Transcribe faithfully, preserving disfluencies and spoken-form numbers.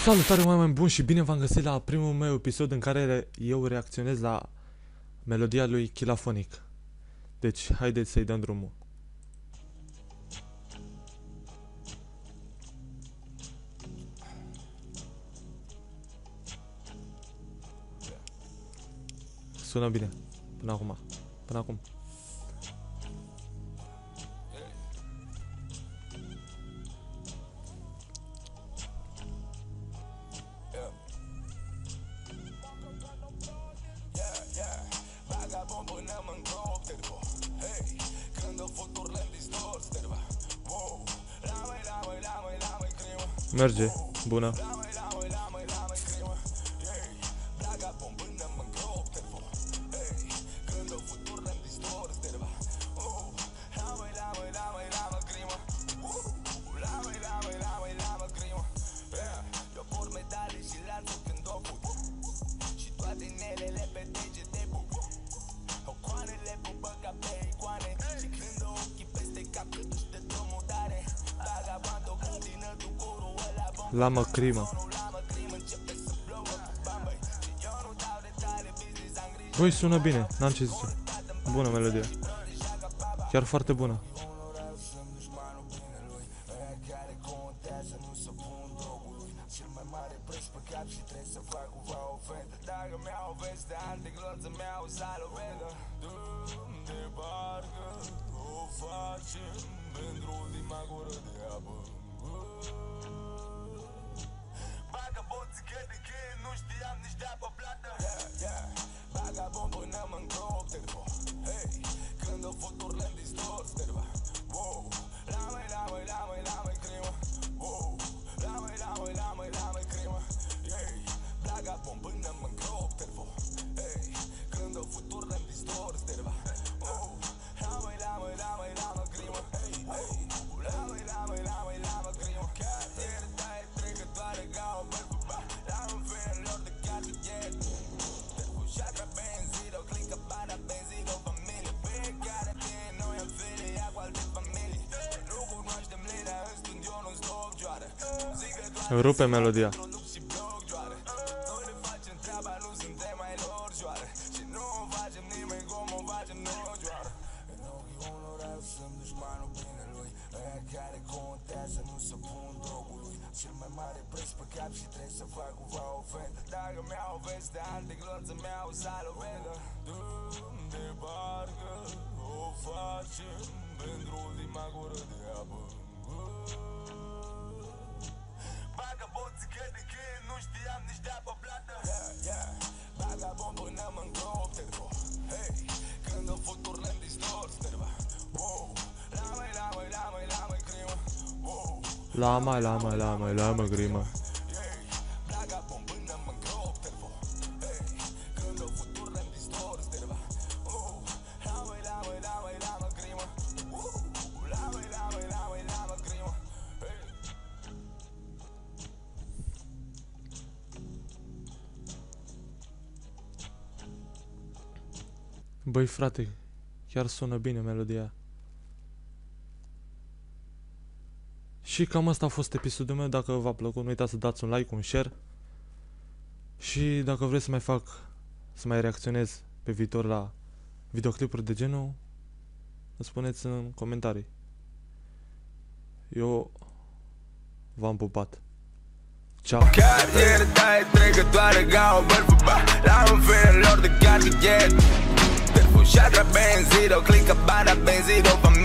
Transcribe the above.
Salutare oameni buni și bine v-am găsit la primul meu episod în care eu reacționez la melodia lui Chilafonic. Deci, haideți să-i dăm drumul. Sună bine, până acum, până acum. Merge, bună. Lama crimă. Băi, sună bine, n-am ce zice. Bună melodia. Chiar foarte bună. Rupe melodia. Cel mai mare preț pe cap și trebuie să fac cumva ofendă. Dacă mi-au o veste anticlot să mi-au salovendă. Dăm de parcă o facem pentru ultima gură de apă. Vagabonții cred că nu știam nici de apă plată. Yeah, yeah, vagabond până mă îngrop, tervo. Hey, când o futurile îmi distors, terva. Wow, la mai, la mai, la mai, la mai crimă. Wow. Lama, lama, lama, lama grima. Băi frate, chiar sună bine melodia. Și cam asta a fost episodul meu. Dacă v-a plăcut, nu uitați să dați un like, un share. Și dacă vreți să mai fac, să mai reacționez pe viitor la videoclipuri de genul, îmi spuneți în comentarii. Eu v-am pupat. Ciao. Carieră ta e trecătoare ca o bărfă, ba, la un fel lor de cartier. Terfo și-a benzit, o clică, bana benzit, o